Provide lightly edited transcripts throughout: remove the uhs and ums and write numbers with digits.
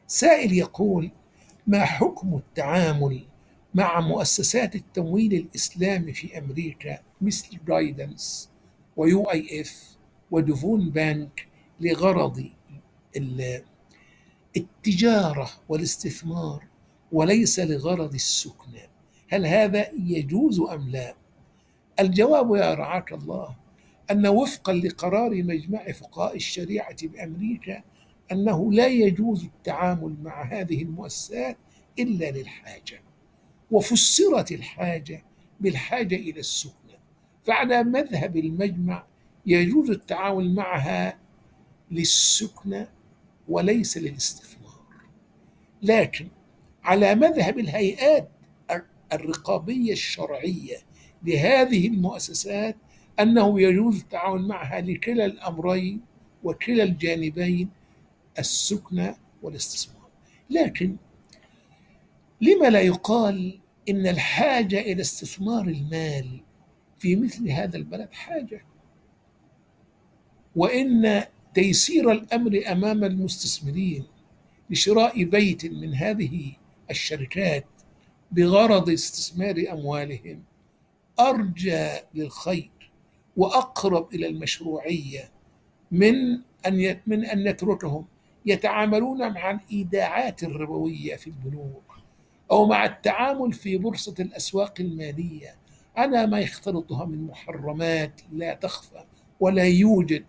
سائل يقول: ما حكم التعامل مع مؤسسات التمويل الإسلامي في أمريكا مثل جايدنس ويو اي اف وديفون بانك لغرض التجارة والاستثمار وليس لغرض السكنى؟ هل هذا يجوز أم لا؟ الجواب يا رعاك الله أن وفقا لقرار مجمع فقهاء الشريعة بأمريكا أنه لا يجوز التعامل مع هذه المؤسسات إلا للحاجة، وفسرت الحاجة بالحاجة إلى السكنى، فعلى مذهب المجمع يجوز التعامل معها للسكنى وليس للاستثمار. لكن على مذهب الهيئات الرقابية الشرعية لهذه المؤسسات أنه يجوز التعامل معها لكلا الأمرين وكلا الجانبين، السكنى والاستثمار. لكن لما لا يقال إن الحاجة إلى استثمار المال في مثل هذا البلد حاجة، وإن تيسير الأمر أمام المستثمرين لشراء بيت من هذه الشركات بغرض استثمار أموالهم أرجى للخير وأقرب إلى المشروعية من أن نتركهم يتعاملون مع الإيداعات الربوية في البنوك أو مع التعامل في بورصة الأسواق المالية على ما يختلطها من محرمات لا تخفى، ولا يوجد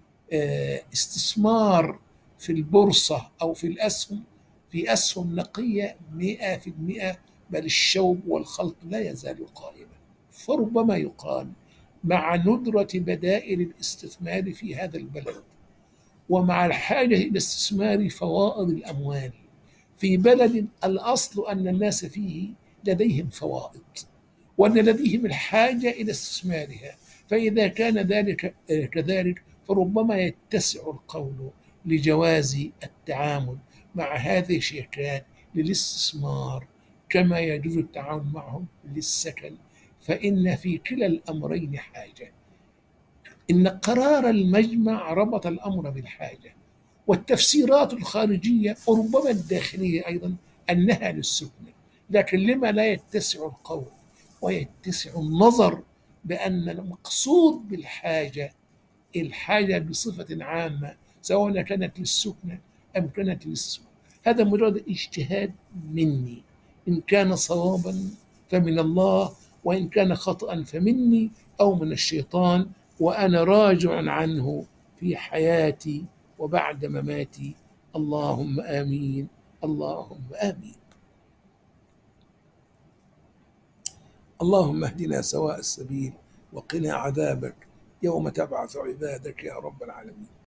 استثمار في البورصة أو في الأسهم في أسهم نقية 100%، بل الشوب والخلط لا يزال قائما. فربما يقال مع ندرة بدائل الاستثمار في هذا البلد ومع الحاجة إلى استثمار فوائض الأموال في بلد الأصل أن الناس فيه لديهم فوائض وأن لديهم الحاجة إلى استثمارها، فإذا كان ذلك كذلك فربما يتسع القول لجواز التعامل مع هذه الشركات للاستثمار كما يجوز التعامل معهم للسكن، فإن في كلا الأمرين حاجة. إن قرار المجمع ربط الأمر بالحاجة، والتفسيرات الخارجية وربما الداخلية أيضا أنها للسكنى. لكن لما لا يتسع القول ويتسع النظر بأن المقصود بالحاجة الحاجة بصفة عامة سواء كانت للسكنى أم كانت للاستثمار؟ هذا مجرد اجتهاد مني، إن كان صوابا فمن الله، وإن كان خطأ فمني أو من الشيطان، وأنا راجع عنه في حياتي وبعد مماتي. اللهم آمين، اللهم آمين. اللهم اهدنا سواء السبيل وقنا عذابك يوم تبعث عبادك يا رب العالمين.